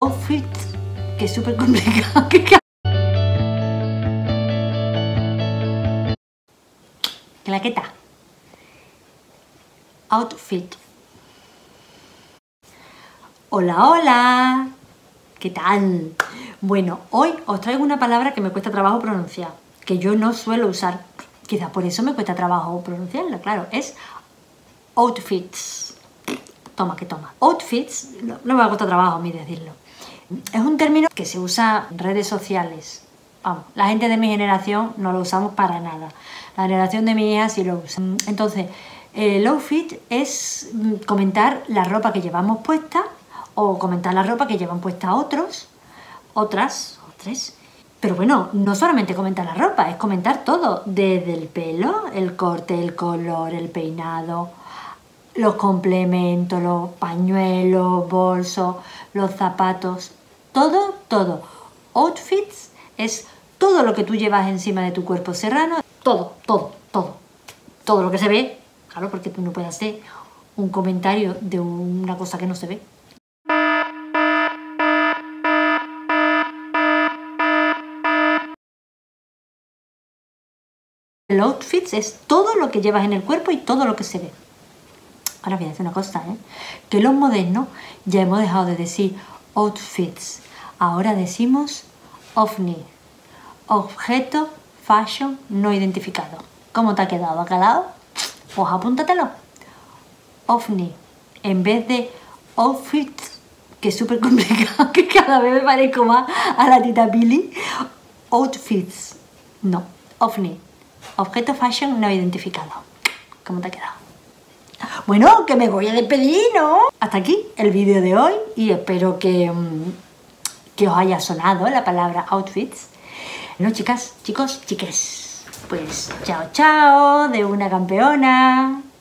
Outfit, que es súper complicado. Claqueta. Outfit. Hola, hola. ¿Qué tal? Bueno, hoy os traigo una palabra que me cuesta trabajo pronunciar, que yo no suelo usar. Quizás por eso me cuesta trabajo pronunciarla, claro. Es outfits. Toma, que toma. Outfits, no me va a costar trabajo a mí decirlo. Es un término que se usa en redes sociales. Vamos, la gente de mi generación no lo usamos para nada. La generación de mi hija sí lo usa. Entonces, el outfit es comentar la ropa que llevamos puesta o comentar la ropa que llevan puesta otros, otras. Pero bueno, no solamente comentar la ropa, es comentar todo. Desde el pelo, el corte, el color, el peinado, los complementos, los pañuelos, bolsos, los zapatos, todo, todo. Outfits es todo lo que tú llevas encima de tu cuerpo serrano, todo, todo, todo. Todo lo que se ve, claro, porque tú no puedes hacer un comentario de una cosa que no se ve. El outfits es todo lo que llevas en el cuerpo y todo lo que se ve. Ahora voy a decir una cosa, que los modernos ya hemos dejado de decir outfits. Ahora decimos OFNI, objeto fashion no identificado. ¿Cómo te ha quedado? ¿Ha calado? Pues apúntatelo. OFNI, en vez de outfits, que es súper complicado, que cada vez me parezco más a la tita Pili. Outfits, no, OFNI, objeto fashion no identificado. ¿Cómo te ha quedado? Bueno, que me voy a despedir, ¿no? Hasta aquí el vídeo de hoy y espero que os haya sonado la palabra outfits. No, chicas, chicos, chiques. Pues chao, chao, de una campeona.